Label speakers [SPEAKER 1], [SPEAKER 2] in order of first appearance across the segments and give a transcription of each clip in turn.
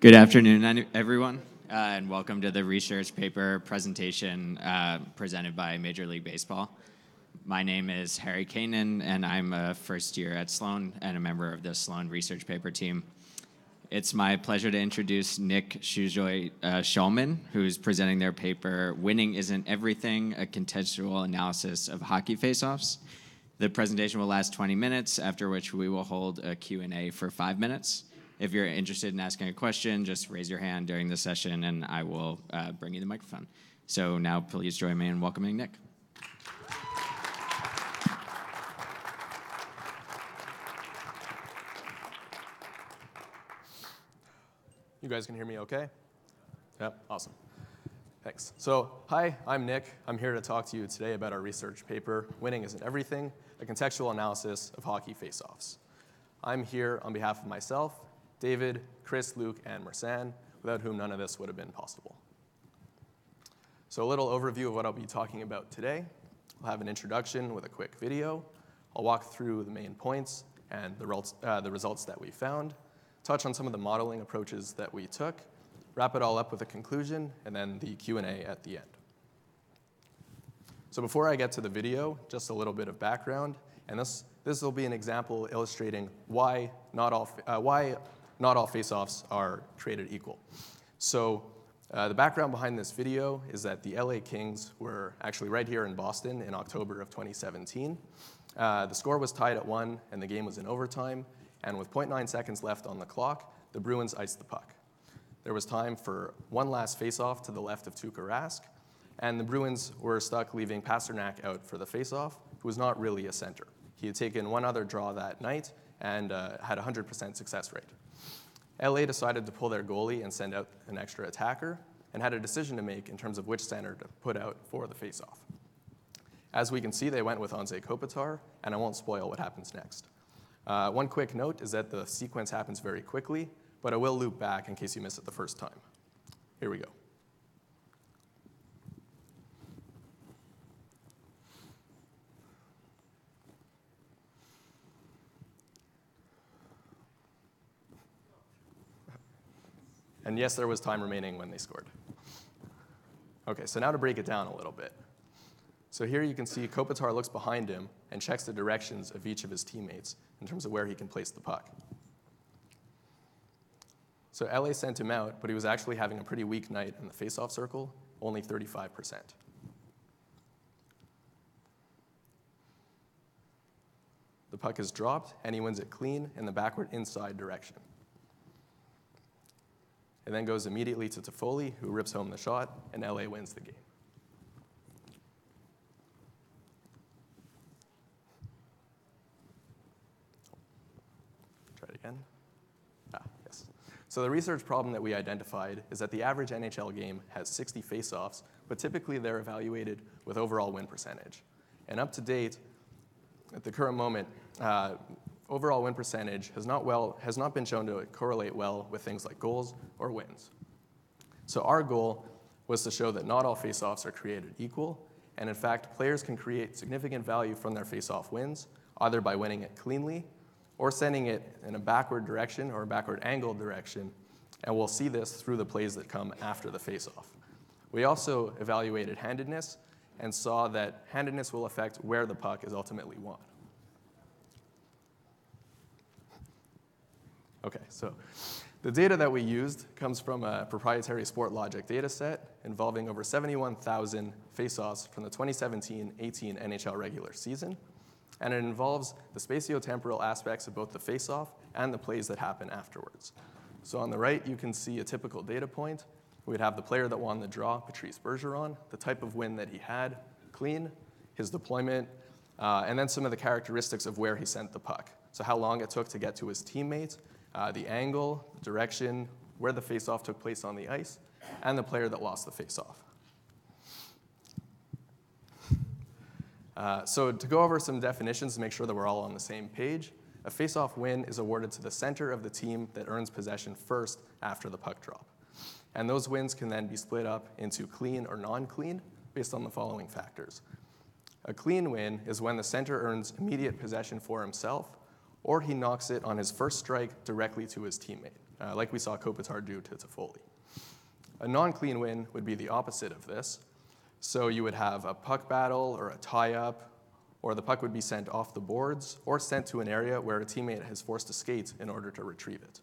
[SPEAKER 1] Good afternoon, everyone, and welcome to the research paper presentation presented by Major League Baseball. My name is Harry Kanan, and I'm a first year at Sloan and a member of the Sloan research paper team. It's my pleasure to introduce Nick Shulman, who's presenting their paper, Winning Isn't Everything, a contextual analysis of hockey faceoffs. The presentation will last 20 minutes, after which we will hold a Q&A for 5 minutes. If you're interested in asking a question, just raise your hand during the session, and I will bring you the microphone. So now please join me in welcoming Nick.
[SPEAKER 2] You guys can hear me okay? Yep, awesome. Thanks. So, hi, I'm Nick. I'm here to talk to you today about our research paper, Winning Isn't Everything, a contextual analysis of hockey faceoffs. I'm here on behalf of myself, David, Chris, Luke, and Mersan, without whom none of this would have been possible. So a little overview of what I'll be talking about today. I'll have an introduction with a quick video. I'll walk through the main points and the results that we found, touch on some of the modeling approaches that we took, wrap it all up with a conclusion, and then the Q&A at the end. So before I get to the video, just a little bit of background, and this will be an example illustrating why not all faceoffs are created equal. So the background behind this video is that the LA Kings were actually right here in Boston in October of 2017. The score was tied at 1, and the game was in overtime. And with 0.9 seconds left on the clock, the Bruins iced the puck. There was time for one last faceoff to the left of Tuukka Rask, and the Bruins were stuck leaving Pasternak out for the faceoff, who was not really a center. He had taken one other draw that night and had a 100% success rate. LA decided to pull their goalie and send out an extra attacker, and had a decision to make in terms of which center to put out for the faceoff. As we can see, they went with Anze Kopitar, and I won't spoil what happens next. One quick note is that the sequence happens very quickly, but I will loop back in case you miss it the first time. Here we go. And yes, there was time remaining when they scored. Okay, so now to break it down a little bit. So here you can see Kopitar looks behind him and checks the directions of each of his teammates in terms of where he can place the puck. So LA sent him out, but he was actually having a pretty weak night in the faceoff circle, only 35%. The puck is dropped, and he wins it clean in the backward inside direction. It then goes immediately to Toffoli, who rips home the shot, and LA wins the game. Try it again. Yes. So the research problem that we identified is that the average NHL game has 60 faceoffs, but typically they're evaluated with overall win percentage. And up to date, at the current moment, overall win percentage has not been shown to correlate well with things like goals or wins. So our goal was to show that not all faceoffs are created equal, and in fact, players can create significant value from their faceoff wins, either by winning it cleanly or sending it in a backward direction or a backward angled direction, and we'll see this through the plays that come after the faceoff. We also evaluated handedness and saw that handedness will affect where the puck is ultimately won. Okay, so the data that we used comes from a proprietary sport logic data set involving over 71,000 faceoffs from the 2017-18 NHL regular season, and it involves the spatiotemporal aspects of both the faceoff and the plays that happen afterwards. So on the right, you can see a typical data point. We'd have the player that won the draw, Patrice Bergeron, the type of win that he had, clean, his deployment, and then some of the characteristics of where he sent the puck. So how long it took to get to his teammate, the angle, the direction, where the faceoff took place on the ice, and the player that lost the faceoff. So to go over some definitions to make sure that we're all on the same page, a faceoff win is awarded to the center of the team that earns possession first after the puck drop. And those wins can then be split up into clean or non-clean based on the following factors. A clean win is when the center earns immediate possession for himself, or he knocks it on his first strike directly to his teammate. like we saw Kopitar do to Toffoli. A non-clean win would be the opposite of this. So you would have a puck battle or a tie-up, or the puck would be sent off the boards or sent to an area where a teammate is forced to skate in order to retrieve it.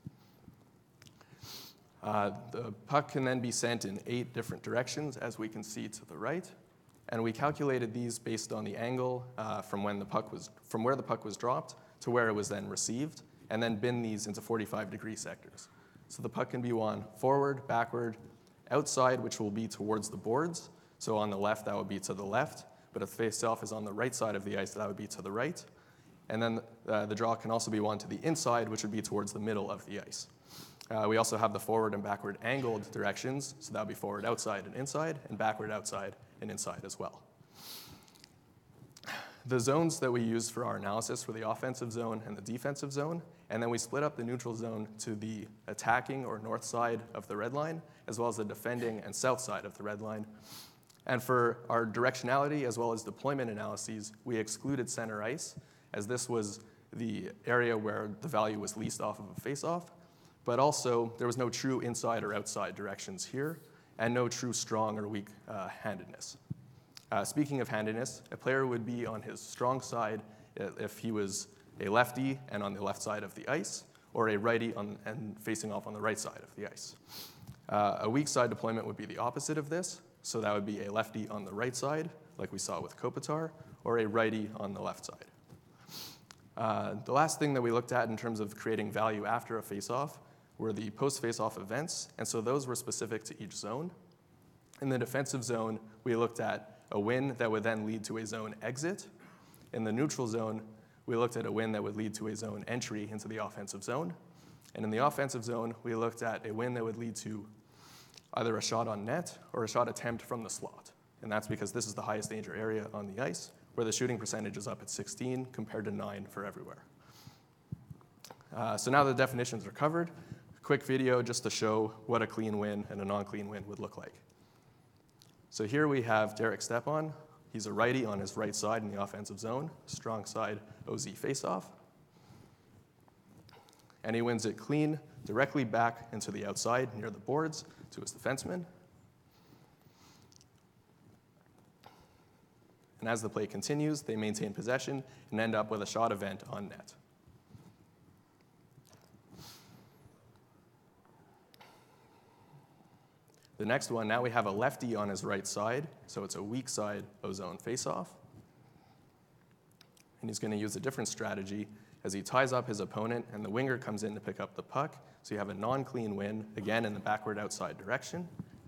[SPEAKER 2] The puck can then be sent in 8 different directions, as we can see to the right. And we calculated these based on the angle from where the puck was dropped to where it was then received, and then bin these into 45-degree sectors. So the puck can be won forward, backward, outside, which will be towards the boards. So on the left, that would be to the left. But if the face-off is on the right side of the ice, that would be to the right. And then the draw can also be won to the inside, which would be towards the middle of the ice. We also have the forward and backward angled directions. So that would be forward, outside, and backward, outside, and inside as well. The zones that we used for our analysis were the offensive zone and the defensive zone. And then we split up the neutral zone to the attacking or north side of the red line, as well as the defending and south side of the red line. And for our directionality as well as deployment analyses, we excluded center ice, as this was the area where the value was least off of a face-off. But also, there was no true inside or outside directions here, and no true strong or weak handedness. Speaking of handedness, a player would be on his strong side if he was a lefty and on the left side of the ice, or a righty and facing off on the right side of the ice. A weak side deployment would be the opposite of this, so that would be a lefty on the right side, like we saw with Kopitar, or a righty on the left side. The last thing that we looked at in terms of creating value after a face-off were the post-face-off events, and so those were specific to each zone. In the defensive zone, we looked at a win that would then lead to a zone exit. In the neutral zone, we looked at a win that would lead to a zone entry into the offensive zone. And in the offensive zone, we looked at a win that would lead to either a shot on net or a shot attempt from the slot. And that's because this is the highest danger area on the ice, where the shooting percentage is up at 16 compared to 9 for everywhere. So now the definitions are covered. A quick video just to show what a clean win and a non-clean win would look like. So here we have Derek Stepan. He's a righty on his right side in the offensive zone, strong side OZ faceoff. And he wins it clean, directly back into the outside near the boards to his defenseman. And as the play continues, they maintain possession and end up with a shot event on net. The next one, now we have a lefty on his right side, so it's a weak side O-zone faceoff. And he's going to use a different strategy as he ties up his opponent and the winger comes in to pick up the puck. So you have a non-clean win, again in the backward outside direction.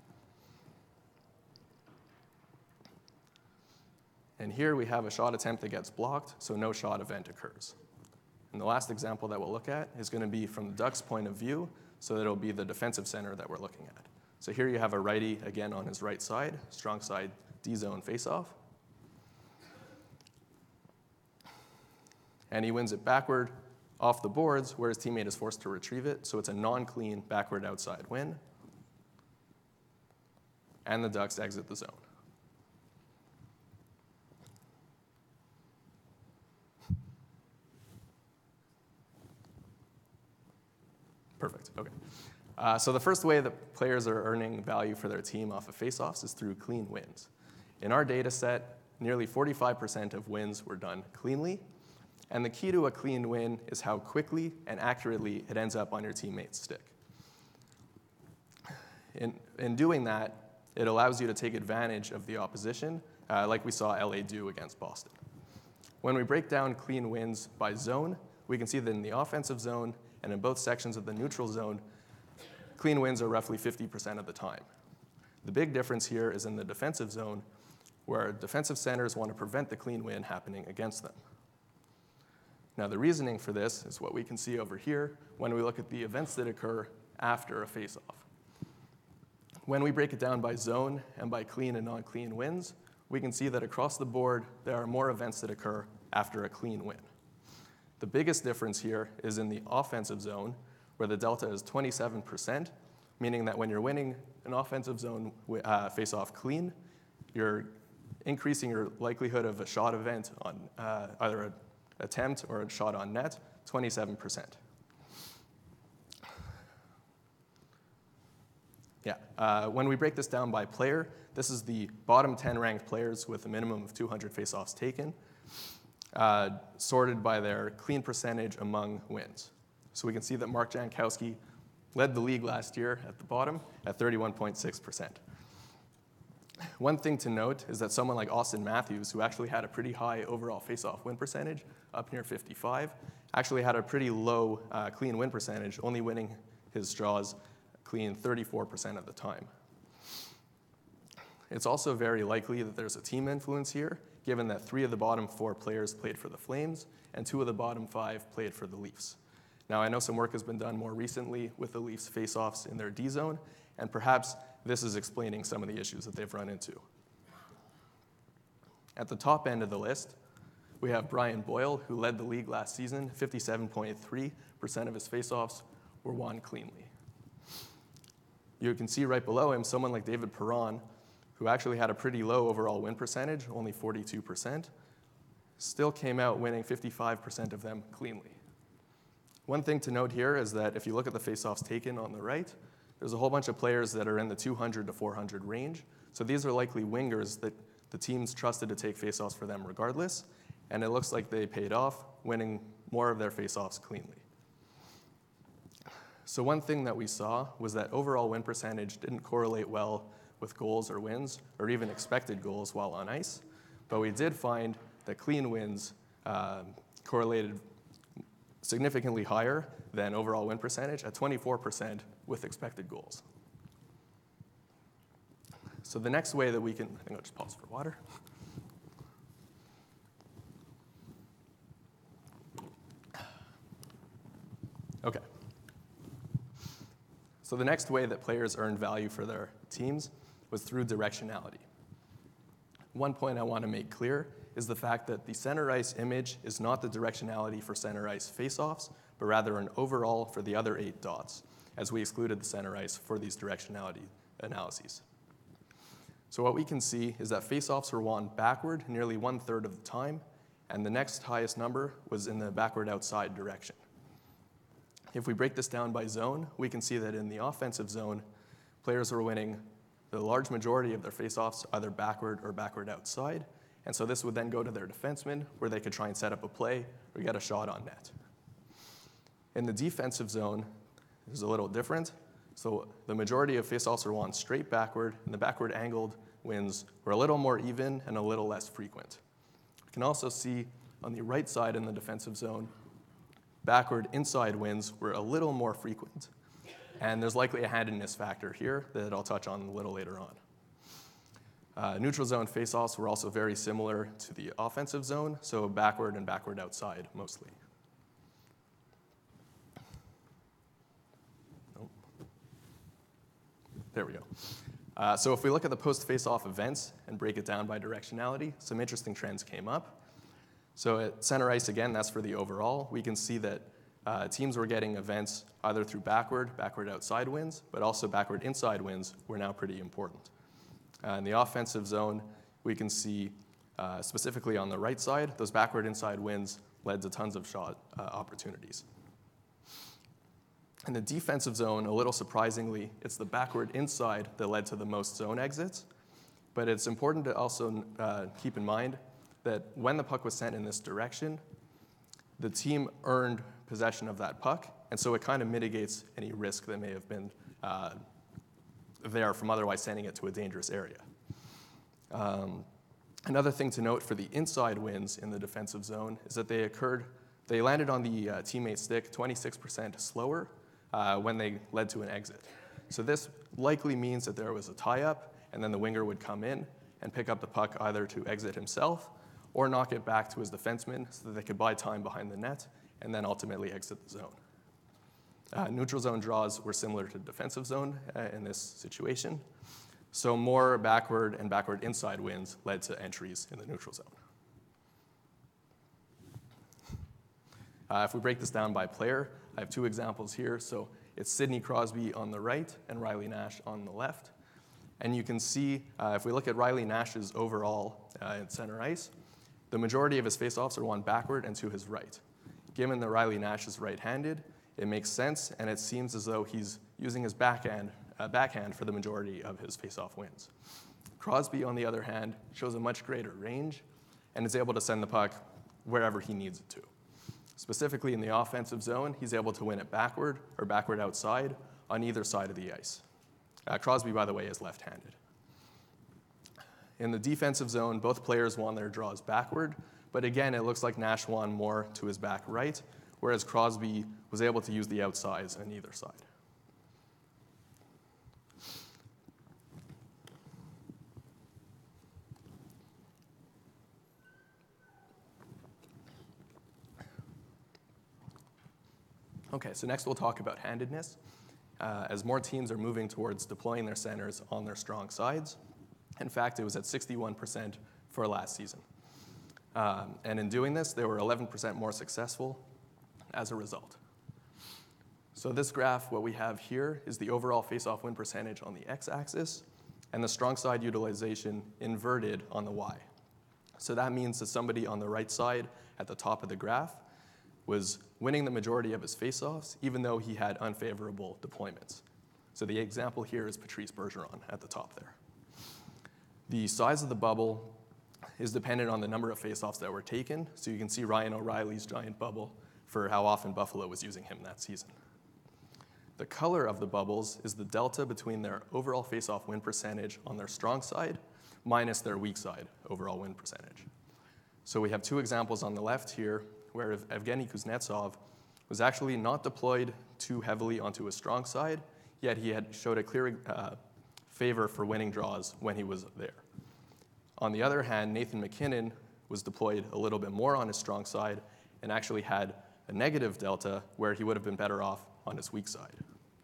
[SPEAKER 2] And here we have a shot attempt that gets blocked, so no shot event occurs. And the last example that we'll look at is going to be from the Ducks' point of view, so it'll be the defensive center that we're looking at. So here you have a righty, again, on his right side, strong side D-zone faceoff. And he wins it backward off the boards, where his teammate is forced to retrieve it. So it's a non-clean backward outside win. And the Ducks exit the zone. Perfect, okay. So the first way that players are earning value for their team off of faceoffs is through clean wins. In our data set, nearly 45% of wins were done cleanly. And the key to a clean win is how quickly and accurately it ends up on your teammate's stick. In doing that, it allows you to take advantage of the opposition, like we saw LA do against Boston. When we break down clean wins by zone, we can see that in the offensive zone and in both sections of the neutral zone, clean wins are roughly 50% of the time. The big difference here is in the defensive zone, where defensive centers want to prevent the clean win happening against them. Now, the reasoning for this is what we can see over here when we look at the events that occur after a face-off. When we break it down by zone and by clean and non-clean wins, we can see that across the board, there are more events that occur after a clean win. The biggest difference here is in the offensive zone, where the delta is 27%, meaning that when you're winning an offensive zone face-off clean, you're increasing your likelihood of a shot event on either an attempt or a shot on net, 27%. When we break this down by player, this is the bottom 10 ranked players with a minimum of 200 face-offs taken, sorted by their clean percentage among wins. So we can see that Mark Jankowski led the league last year at the bottom at 31.6%. One thing to note is that someone like Austin Matthews, who actually had a pretty high overall face-off win percentage, up near 55, actually had a pretty low clean win percentage, only winning his draws clean 34% of the time. It's also very likely that there's a team influence here, given that 3 of the bottom 4 players played for the Flames and 2 of the bottom 5 played for the Leafs. Now, I know some work has been done more recently with the Leafs face-offs in their D zone, and perhaps this is explaining some of the issues that they've run into. At the top end of the list, we have Brian Boyle, who led the league last season. 57.3% of his face-offs were won cleanly. You can see right below him someone like David Perron, who actually had a pretty low overall win percentage, only 42%, still came out winning 55% of them cleanly. One thing to note here is that if you look at the face-offs taken on the right, there's a whole bunch of players that are in the 200 to 400 range. So these are likely wingers that the teams trusted to take face-offs for them regardless, and it looks like they paid off, winning more of their face-offs cleanly. So one thing that we saw was that overall win percentage didn't correlate well with goals or wins, or even expected goals while on ice, but we did find that clean wins correlated significantly higher than overall win percentage at 24% with expected goals. So the next way that we can, I think I'll just pause for water. Okay. So the next way that players earned value for their teams was through directionality. One point I want to make clear is the fact that the center ice image is not the directionality for center ice face-offs, but rather an overall for the other 8 dots, as we excluded the center ice for these directionality analyses. So what we can see is that face-offs were won backward nearly 1/3 of the time, and the next highest number was in the backward outside direction. If we break this down by zone, we can see that in the offensive zone, players were winning the large majority of their face-offs either backward or backward outside, and so this would then go to their defensemen, where they could try and set up a play or get a shot on net. In the defensive zone, it was a little different. So the majority of face-offs were won straight backward, and the backward angled wins were a little more even and a little less frequent. You can also see on the right side in the defensive zone, backward inside wins were a little more frequent. And there's likely a handedness factor here that I'll touch on a little later on. Neutral zone face-offs were also very similar to the offensive zone, so backward and backward outside mostly. There we go. So if we look at the post-face-off events and break it down by directionality, some interesting trends came up. So at center ice, again, that's for the overall. We can see that teams were getting events either through backward outside wins, but also backward inside wins were now pretty important. In the offensive zone, we can see specifically on the right side, those backward inside wins led to tons of shot opportunities. In the defensive zone, a little surprisingly, it's the backward inside that led to the most zone exits. But it's important to also keep in mind that when the puck was sent in this direction, the team earned possession of that puck, and so it kind of mitigates any risk that may have been there from otherwise sending it to a dangerous area. Another thing to note for the inside wins in the defensive zone is that they landed on the teammate stick 26% slower when they led to an exit. So this likely means that there was a tie-up, and then the winger would come in and pick up the puck either to exit himself or knock it back to his defenseman so that they could buy time behind the net and then ultimately exit the zone. Neutral zone draws were similar to defensive zone in this situation. So more backward and backward inside wins led to entries in the neutral zone. If we break this down by player, I have 2 examples here. So it's Sidney Crosby on the right and Riley Nash on the left. And you can see, if we look at Riley Nash's overall in center ice, the majority of his faceoffs are won backward and to his right. Given that Riley Nash is right-handed, it makes sense, and it seems as though he's using his backhand backhand for the majority of his face-off wins. Crosby, on the other hand, shows a much greater range and is able to send the puck wherever he needs it to. Specifically in the offensive zone, he's able to win it backward or backward outside on either side of the ice. Crosby, by the way, is left-handed. In the defensive zone, both players won their draws backward, but again, it looks like Nash won more to his back right, whereas Crosby was able to use the outsides on either side. Okay, so next we'll talk about handedness. As more teams are moving towards deploying their centers on their strong sides. In fact, it was at 61% for last season. And in doing this, they were 11% more successful as a result. So this graph, what we have here, is the overall face-off win percentage on the x-axis and the strong side utilization inverted on the y. So that means that somebody on the right side at the top of the graph was winning the majority of his face-offs, even though he had unfavorable deployments. So the example here is Patrice Bergeron at the top there. The size of the bubble is dependent on the number of face-offs that were taken. So you can see Ryan O'Reilly's giant bubble for how often Buffalo was using him that season. The color of the bubbles is the delta between their overall face-off win percentage on their strong side minus their weak side overall win percentage. So we have two examples on the left here where Evgeny Kuznetsov was actually not deployed too heavily onto his strong side, yet he had showed a clear favor for winning draws when he was there. On the other hand, Nathan MacKinnon was deployed a little bit more on his strong side and actually had a negative delta where he would have been better off on his weak side.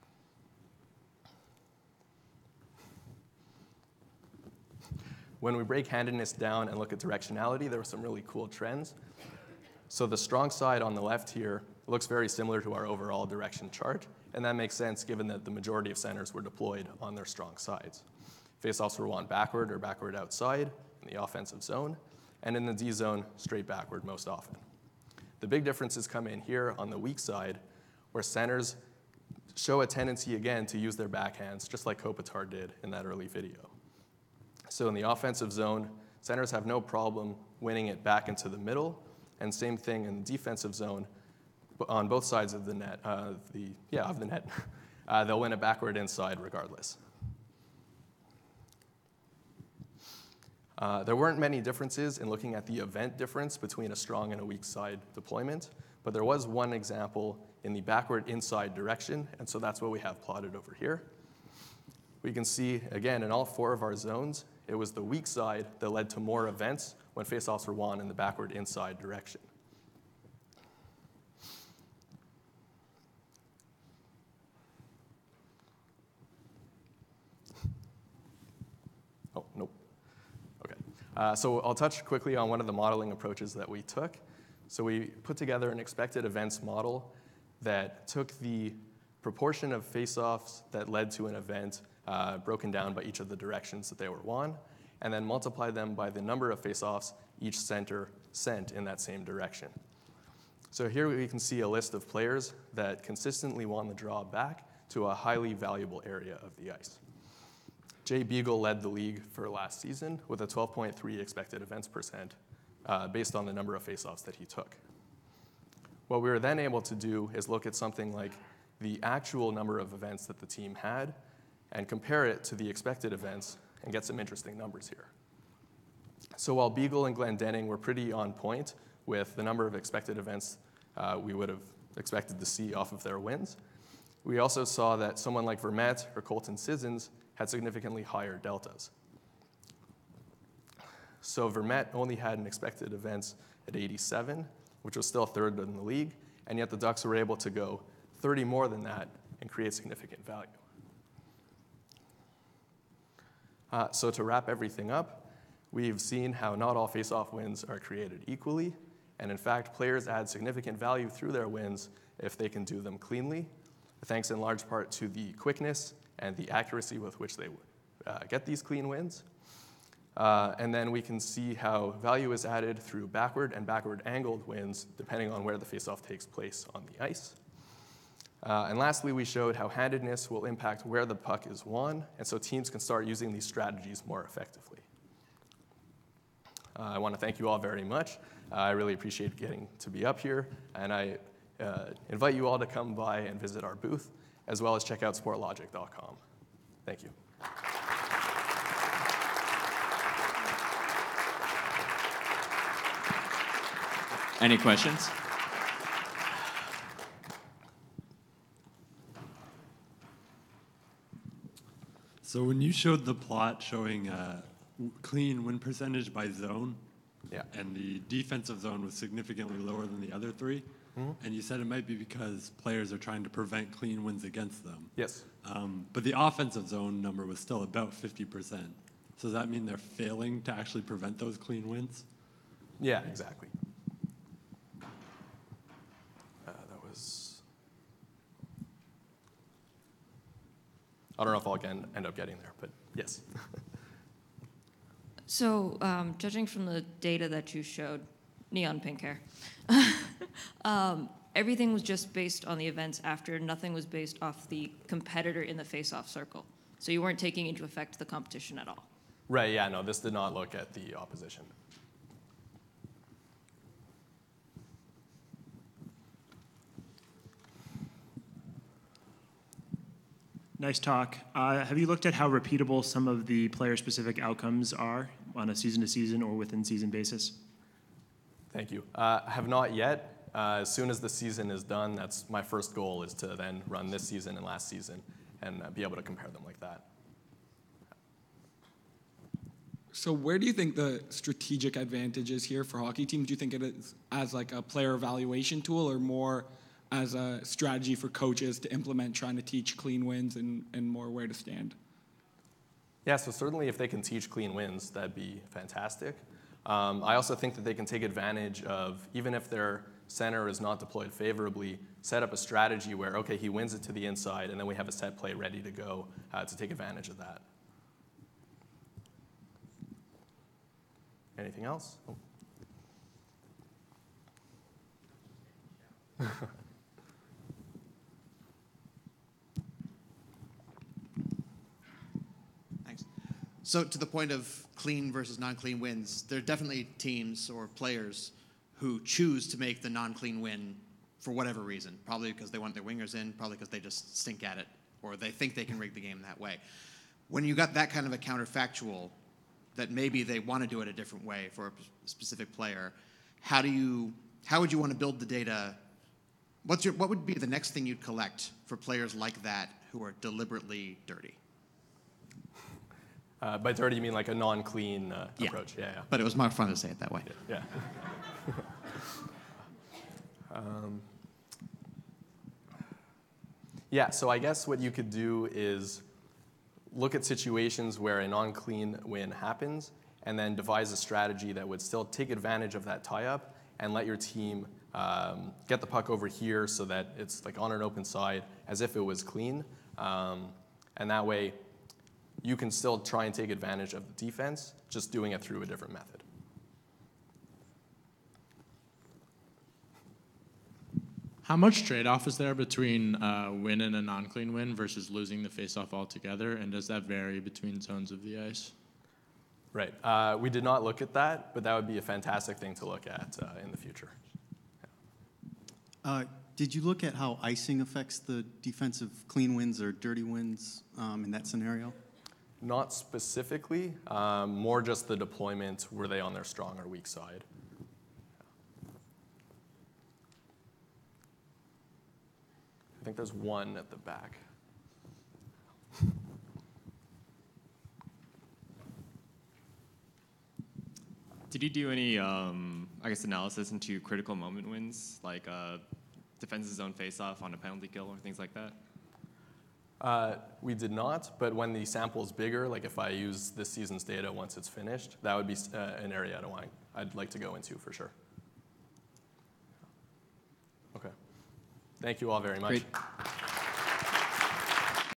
[SPEAKER 2] When we break handedness down and look at directionality, there were some really cool trends. So the strong side on the left here looks very similar to our overall direction chart, and that makes sense given that the majority of centers were deployed on their strong sides. Faceoffs were won backward or backward outside in the offensive zone, and in the D zone, straight backward most often. The big differences come in here on the weak side, where centers show a tendency again to use their backhands, just like Kopitar did in that early video. So in the offensive zone, centers have no problem winning it back into the middle, and same thing in the defensive zone, on both sides of the net, they'll win it backward inside regardless. There weren't many differences in looking at the event difference between a strong and a weak side deployment, but there was one example in the backward inside direction, and so that's what we have plotted over here. We can see, again, in all four of our zones, it was the weak side that led to more events when faceoffs were won in the backward inside direction. Oh, nope. Okay. So I'll touch quickly on one of the modeling approaches that we took. So we put together an expected events model that took the proportion of faceoffs that led to an event broken down by each of the directions that they were won, and then multiplied them by the number of faceoffs each center sent in that same direction. So here we can see a list of players that consistently won the draw back to a highly valuable area of the ice. Jay Beagle led the league for last season with a 12.3 expected events percent based on the number of faceoffs that he took. What we were then able to do is look at something like the actual number of events that the team had and compare it to the expected events and get some interesting numbers here. So while Beagle and Glendening were pretty on point with the number of expected events we would have expected to see off of their wins, we also saw that someone like Vermette or Colton Sissons had significantly higher deltas. So Vermette only had an expected events at 87, which was still third in the league, and yet the Ducks were able to go 30 more than that and create significant value. So to wrap everything up, we've seen how not all face-off wins are created equally, and in fact, players add significant value through their wins if they can do them cleanly, thanks in large part to the quickness and the accuracy with which they get these clean wins. And then we can see how value is added through backward and backward angled wins, depending on where the face-off takes place on the ice. And lastly, we showed how handedness will impact where the puck is won, and so teams can start using these strategies more effectively. I want to thank you all very much. I really appreciate getting to be up here, and I invite you all to come by and visit our booth, as well as check out sportlogic.com. Thank you.
[SPEAKER 1] Any questions?
[SPEAKER 3] So when you showed the plot showing clean win percentage by zone,
[SPEAKER 2] Yeah.
[SPEAKER 3] and the defensive zone was significantly lower than the other three, and you said it might be because players are trying to prevent clean wins against them.
[SPEAKER 2] Yes.
[SPEAKER 3] But the offensive zone number was still about 50%. So does that mean they're failing to actually prevent those clean wins?
[SPEAKER 2] Yeah, exactly. That was... I don't know if I'll end up getting there, but yes.
[SPEAKER 4] So, judging from the data that you showed, neon pink hair, everything was just based on the events after. Nothing was based off the competitor in the face-off circle. So you weren't taking into effect the competition at all.
[SPEAKER 2] Right, yeah, no, this did not look at the opposition.
[SPEAKER 5] Nice talk. Have you looked at how repeatable some of the player-specific outcomes are on a season-to-season or within-season basis?
[SPEAKER 2] Thank you. I have not yet. As soon as the season is done, that's my first goal, is to then run this season and last season and be able to compare them like that.
[SPEAKER 6] So where do you think the strategic advantage is here for hockey teams? Do you think it is as like a player evaluation tool or more as a strategy for coaches to implement, trying to teach clean wins and more where to stand?
[SPEAKER 2] Yeah, so certainly if they can teach clean wins, that'd be fantastic. I also think that they can take advantage of, even if their center is not deployed favorably, set up a strategy where, okay, he wins it to the inside, and then we have a set play ready to go to take advantage of that. Anything else? Oh.
[SPEAKER 7] Thanks. So to the point of clean versus non-clean wins, there are definitely teams or players who choose to make the non-clean win for whatever reason. Probably because they want their wingers in, probably because they just stink at it, or they think they can rig the game that way. When you got that kind of a counterfactual, that maybe they want to do it a different way for a specific player, how would you want to build the data? What would be the next thing you'd collect for players like that who are deliberately dirty?
[SPEAKER 2] By dirty, you mean like a non-clean approach? Yeah, yeah.
[SPEAKER 7] But it was more fun to say it that way.
[SPEAKER 2] Yeah. Yeah, so I guess what you could do is look at situations where a non-clean win happens and then devise a strategy that would still take advantage of that tie-up and let your team get the puck over here so that it's like on an open side as if it was clean. And that way, you can still try and take advantage of the defense, just doing it through a different method.
[SPEAKER 8] How much trade-off is there between win and a non-clean win versus losing the face-off altogether, and does that vary between zones of the ice?
[SPEAKER 2] Right. We did not look at that, but that would be a fantastic thing to look at in the future.
[SPEAKER 9] Did you look at how icing affects the defensive clean wins or dirty wins in that scenario?
[SPEAKER 2] Not specifically, more just the deployment, were they on their strong or weak side? I think there's one at the back.
[SPEAKER 10] Did you do any, analysis into critical moment wins, like defense's zone face-off on a penalty kill or things like that?
[SPEAKER 2] We did not, but when the sample is bigger, like if I use this season's data once it's finished, that would be an area I'd like to go into for sure. Okay. Thank you all very much.
[SPEAKER 7] Great.